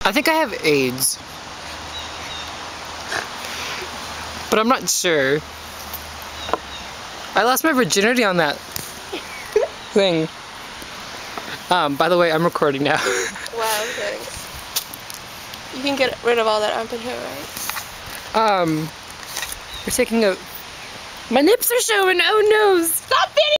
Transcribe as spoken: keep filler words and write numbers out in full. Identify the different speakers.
Speaker 1: I think I have AIDS. But I'm not sure. I lost my virginity on that thing. Um, by the way, I'm recording now.
Speaker 2: Wow, thanks. You can get rid of all that armpit hair, right?
Speaker 1: Um, we're taking a... My nips are showing, oh no! Stop it!